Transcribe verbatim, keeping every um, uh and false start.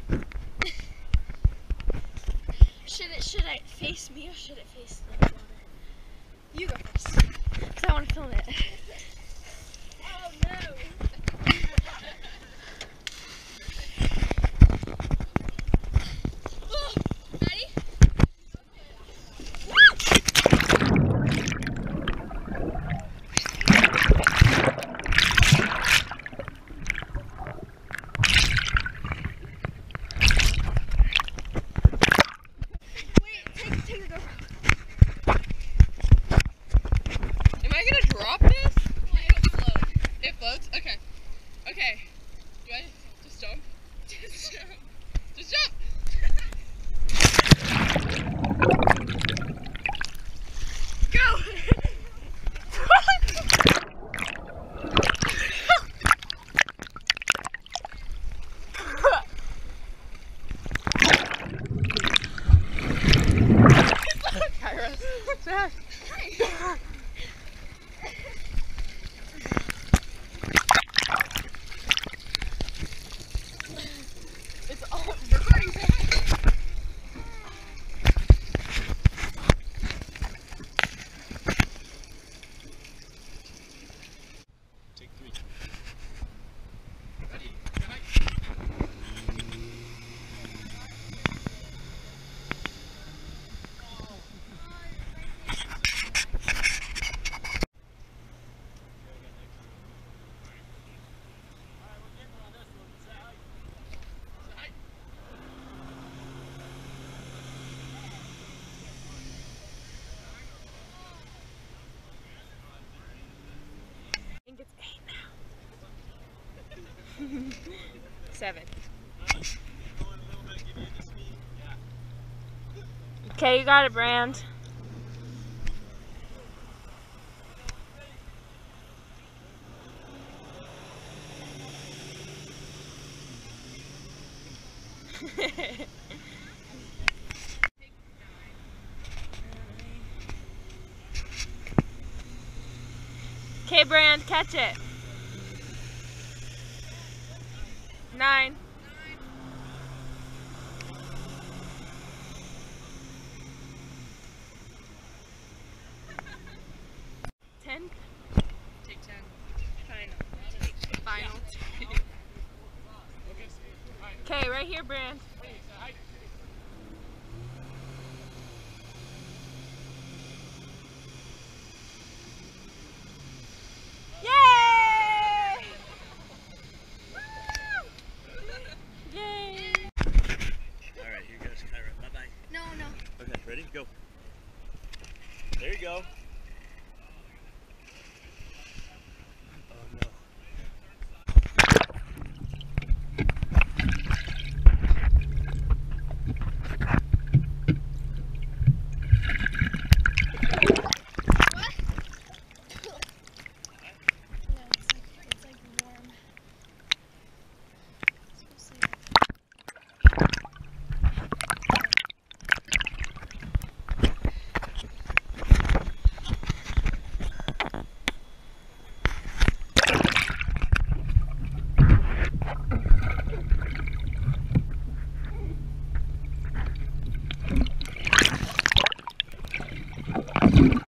Should it should it face me or should it face the water? You go first. Cause I want to film it. Oh no! Ready? Drop this? It'll float. It floats? Okay. Okay. Do I just jump? Just jump. Just jump! Go! Kairos. It's all recording. Take three. Ready? I think it's eight now. Seven. Okay, you got it, Brand. Okay, Brand, catch it. Nine. Ten. Take ten. Final. Take. Final. Okay, right here, Brand.